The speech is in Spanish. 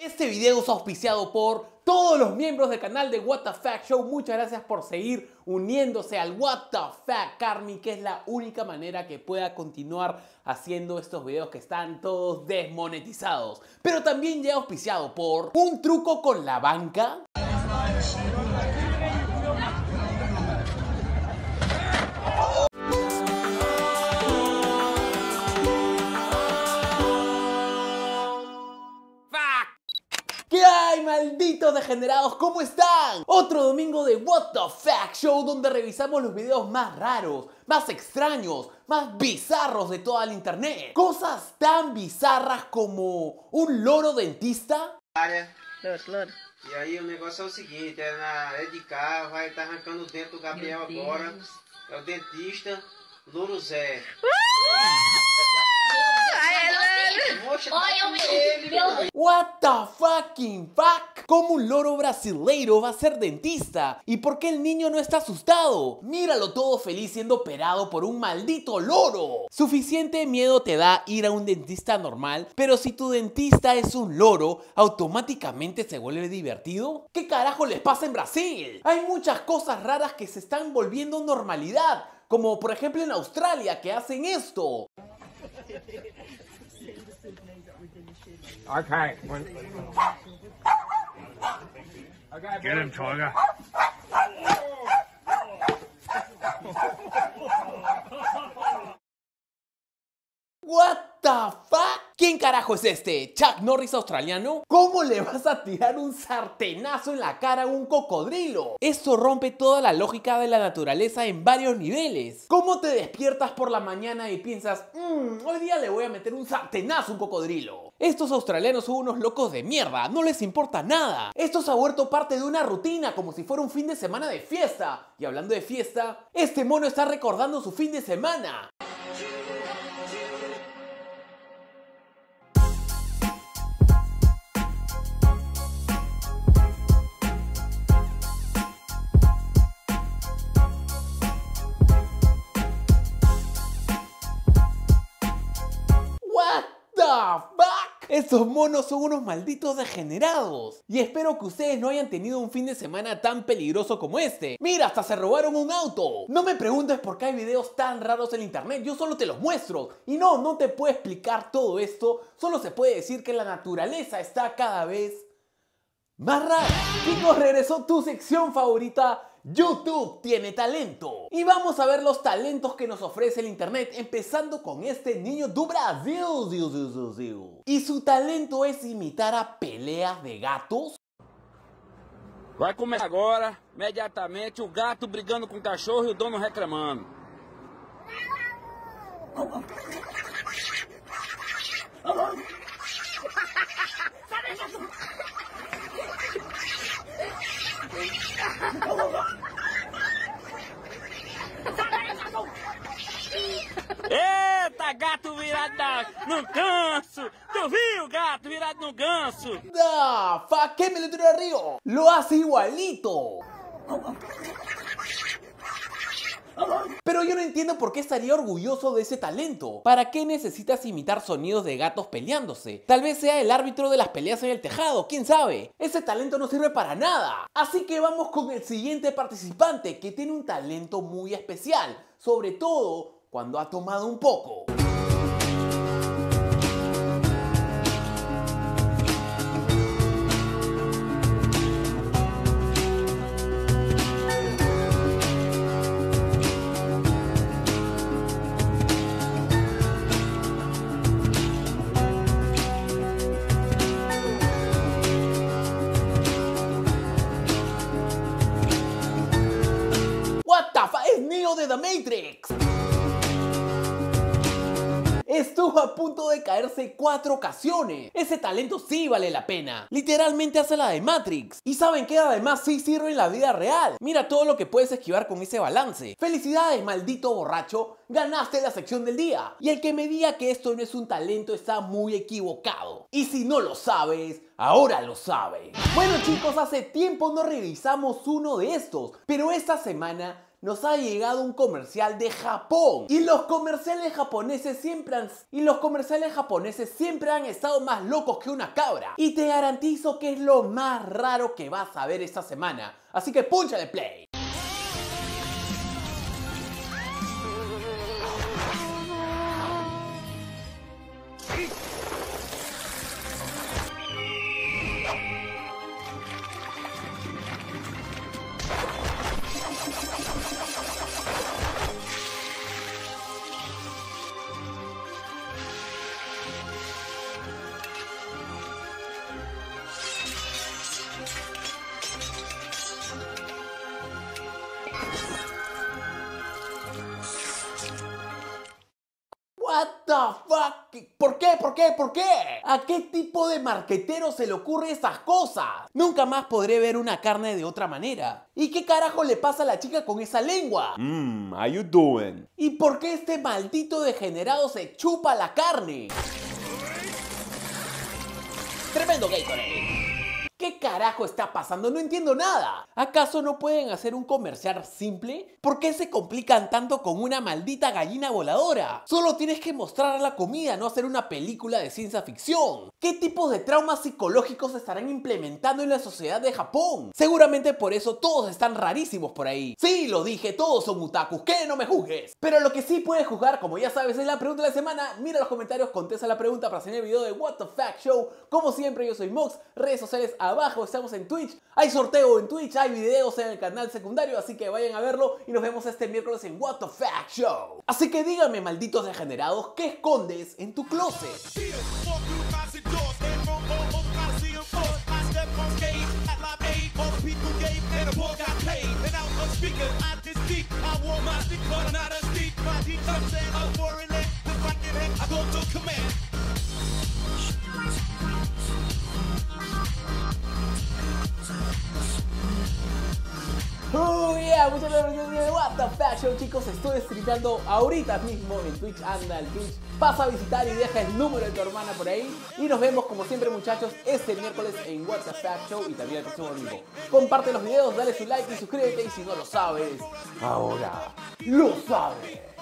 Este video es auspiciado por todos los miembros del canal de What the Fact Show. Muchas gracias por seguir uniéndose al What the Fact Army, que es la única manera que pueda continuar haciendo estos videos que están todos desmonetizados. Pero también ya auspiciado por un truco con la banca. ¿Qué hay, malditos degenerados? ¿Cómo están? Otro domingo de What the Fact Show, donde revisamos los videos más raros, más extraños, más bizarros de toda la internet. Cosas tan bizarras como un loro dentista. Loro. E aí o negócio é o seguinte, é de cá, vai estar arrancando o dente do Gabriel agora. É o dentista Louro Zé. What the fucking fuck? ¿Cómo un loro brasileiro va a ser dentista? ¿Y por qué el niño no está asustado? Míralo todo feliz siendo operado por un maldito loro. Suficiente miedo te da ir a un dentista normal, pero si tu dentista es un loro, ¿automáticamente se vuelve divertido? ¿Qué carajo les pasa en Brasil? Hay muchas cosas raras que se están volviendo normalidad, como por ejemplo en Australia, que hacen esto. Okay. Get him, Tiger. What the fuck? ¿Quién carajo es este? ¿Chuck Norris australiano? ¿Cómo le vas a tirar un sartenazo en la cara a un cocodrilo? Esto rompe toda la lógica de la naturaleza en varios niveles. ¿Cómo te despiertas por la mañana y piensas, hoy día le voy a meter un sartenazo a un cocodrilo? Estos australianos son unos locos de mierda, no les importa nada. Esto se ha vuelto parte de una rutina, como si fuera un fin de semana de fiesta. Y hablando de fiesta, este mono está recordando su fin de semana. Estos monos son unos malditos degenerados. Y espero que ustedes no hayan tenido un fin de semana tan peligroso como este. Mira, hasta se robaron un auto. No me preguntes por qué hay videos tan raros en internet, yo solo te los muestro. Y no te puedo explicar todo esto, solo se puede decir que la naturaleza está cada vez más rara. Chicos, regresó tu sección favorita, YouTube tiene talento. Y vamos a ver los talentos que nos ofrece el internet, empezando con este niño do Brasil. Y su talento es imitar a peleas de gatos. Vai começar agora, imediatamente, o gato brigando com o cachorro e o dono reclamando. Eita, gato virado no ganso! Tu viu, gato virado no ganso? ¡Da! ¡Fa! ¿Qué me lo tiró de río? ¡Lo hace igualito! Pero yo no entiendo por qué estaría orgulloso de ese talento. ¿Para qué necesitas imitar sonidos de gatos peleándose? Tal vez sea el árbitro de las peleas en el tejado, quién sabe. Ese talento no sirve para nada. Así que vamos con el siguiente participante, que tiene un talento muy especial, sobre todo cuando ha tomado un poco. Es Neo de The Matrix. Estuvo a punto de caerse 4 ocasiones. Ese talento sí vale la pena. Literalmente hace la de Matrix. Y ¿saben qué? Además sí sirve en la vida real. Mira todo lo que puedes esquivar con ese balance. Felicidades, maldito borracho. Ganaste la sección del día. Y el que me diga que esto no es un talento está muy equivocado. Y si no lo sabes, ahora lo sabes. Bueno chicos, hace tiempo no revisamos uno de estos, pero esta semana nos ha llegado un comercial de Japón. Y los comerciales japoneses siempre han estado más locos que una cabra. Y te garantizo que es lo más raro que vas a ver esta semana. Así que púnchale play. What the fuck? ¿Por qué? ¿A qué tipo de marquetero se le ocurre esas cosas? Nunca más podré ver una carne de otra manera. ¿Y qué carajo le pasa a la chica con esa lengua? How you doing? ¿Y por qué este maldito degenerado se chupa la carne? Tremendo Gatorade. ¿Qué carajo está pasando? No entiendo nada. ¿Acaso no pueden hacer un comercial simple? ¿Por qué se complican tanto con una maldita gallina voladora? Solo tienes que mostrar la comida, no hacer una película de ciencia ficción. ¿Qué tipos de traumas psicológicos se estarán implementando en la sociedad de Japón? Seguramente por eso todos están rarísimos por ahí. Sí, lo dije, todos son otakus, ¿qué? No me juzgues. Pero lo que sí puedes juzgar, como ya sabes, es la pregunta de la semana. Mira los comentarios, contesta la pregunta para hacer el video de What the Fact Show. Como siempre, yo soy Mox, redes sociales abajo, estamos en Twitch, hay sorteo en Twitch, hay videos en el canal secundario, así que vayan a verlo y nos vemos este miércoles en What the Fact Show. Así que díganme, malditos degenerados, ¿qué escondes en tu closet? Oh yeah, muchas gracias de What the Fact Show, chicos. Estoy streamando ahorita mismo en Twitch. Anda al Twitch, pasa a visitar y deja el número de tu hermana por ahí. Y nos vemos como siempre, muchachos, este miércoles en What the Fact Show y también el próximo domingo. Comparte los videos, dale su like y suscríbete. Y si no lo sabes, ahora lo sabes.